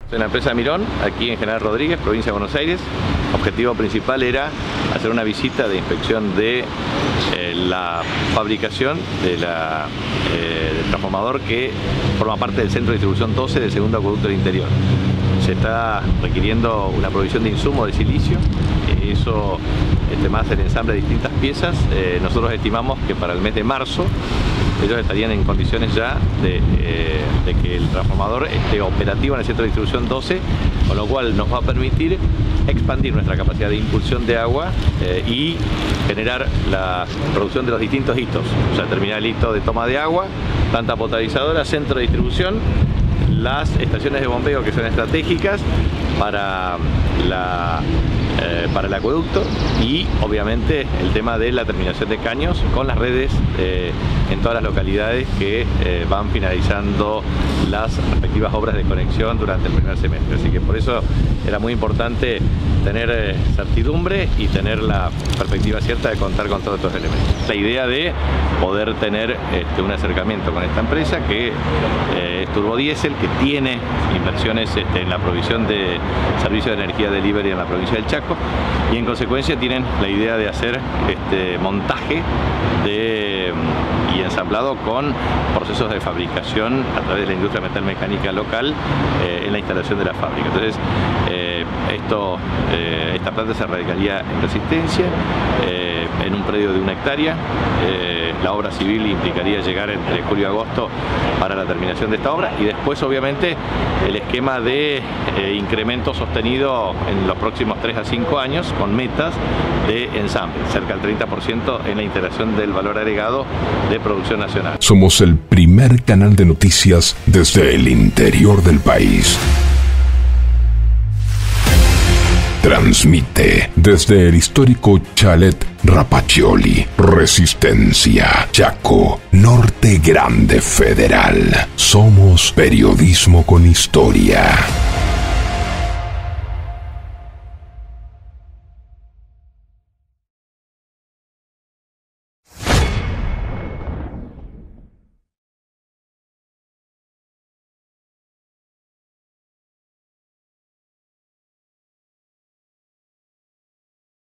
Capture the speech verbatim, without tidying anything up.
En la empresa Mirón, aquí en General Rodríguez, provincia de Buenos Aires, el objetivo principal era hacer una visita de inspección de eh, la fabricación de la, eh, del transformador que forma parte del centro de distribución doce del segundo acueducto del interior. Se está requiriendo una provisión de insumos de silicio, eh, eso este, más el ensamble de distintas piezas. Eh, nosotros estimamos que para el mes de marzo ellos estarían en condiciones ya de, eh, de que el transformador esté operativo en el centro de distribución doce, con lo cual nos va a permitir expandir nuestra capacidad de impulsión de agua eh, y generar la producción de los distintos hitos, o sea, terminar el hito de toma de agua, planta potabilizadora, centro de distribución, las estaciones de bombeo que son estratégicas para la Eh, para el acueducto y obviamente el tema de la terminación de caños con las redes eh, en todas las localidades que eh, van finalizando las respectivas obras de conexión durante el primer semestre. Así que por eso era muy importante tener eh, certidumbre y tener la perspectiva cierta de contar con todos estos elementos. La idea de poder tener este, un acercamiento con esta empresa que eh, es turbodiesel, que tiene inversiones este, en la provisión de servicios de energía delivery en la provincia del Chaco, y en consecuencia tienen la idea de hacer este montaje de, y ensamblado con procesos de fabricación a través de la industria metalmecánica local eh, en la instalación de la fábrica. Entonces eh, esto, eh, esta planta se radicaría en Resistencia, eh, en un predio de una hectárea. Eh, la obra civil implicaría llegar entre julio y agosto para la terminación de esta obra, y después obviamente el esquema de eh, incremento sostenido en los próximos tres a cinco años con metas de ensamble, cerca del treinta por ciento en la integración del valor agregado de producción nacional. Somos el primer canal de noticias desde el interior del país. Transmite desde el histórico Chalet Rapaccioli, Resistencia, Chaco, Norte Grande Federal. Somos periodismo con historia.